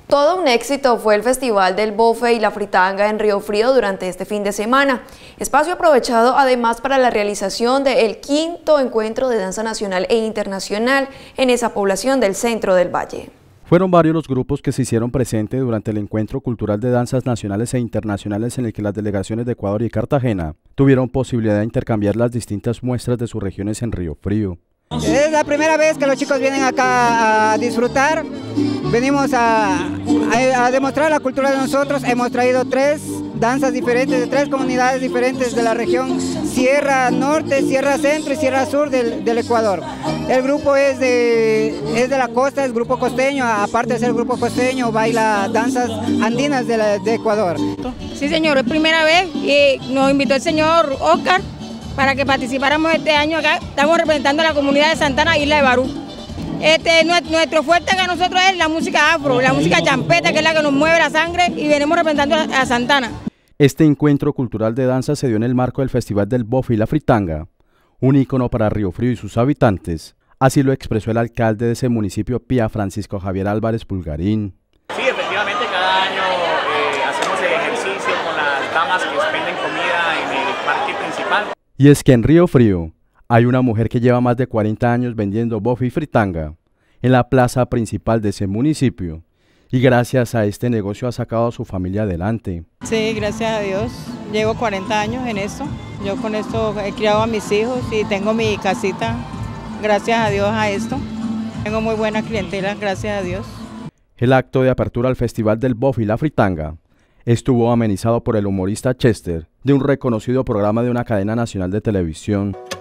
Todo un éxito fue el Festival del Bofe y la Fritanga en Río Frío durante este fin de semana. Espacio aprovechado además para la realización del 5º encuentro de danza nacional e internacional en esa población del centro del valle. Fueron varios los grupos que se hicieron presentes durante el encuentro cultural de danzas nacionales e internacionales en el que las delegaciones de Ecuador y Cartagena tuvieron posibilidad de intercambiar las distintas muestras de sus regiones en Río Frío. Es la primera vez que los chicos vienen acá a disfrutar. Venimos a demostrar la cultura de nosotros. Hemos traído 3 danzas diferentes de 3 comunidades diferentes de la región Sierra Norte, Sierra Centro y Sierra Sur del Ecuador. El grupo es de la costa, es grupo costeño, aparte de ser grupo costeño, baila danzas andinas de Ecuador. Sí, señor, es primera vez y nos invitó el señor Oscar para que participáramos este año acá. Estamos representando a la comunidad de Santana, Isla de Barú. Nuestro fuerte acá nosotros es la música afro, la música champeta, que es la que nos mueve la sangre, y venimos representando a Santana. Este encuentro cultural de danza se dio en el marco del Festival del Bofe y la Fritanga, un ícono para Río Frío y sus habitantes. Así lo expresó el alcalde de ese municipio, Pía Francisco Javier Álvarez Pulgarín. Sí, efectivamente, cada año hacemos el ejercicio con las damas que expenden comida en el parque principal. Y es que en Río Frío hay una mujer que lleva más de 40 años vendiendo bofe y fritanga en la plaza principal de ese municipio, y gracias a este negocio ha sacado a su familia adelante. Sí, gracias a Dios, llevo 40 años en esto. Yo con esto he criado a mis hijos y tengo mi casita, gracias a Dios a esto. Tengo muy buena clientela, gracias a Dios. El acto de apertura al Festival del Bofe y la Fritanga estuvo amenizado por el humorista Chester, de un reconocido programa de una cadena nacional de televisión.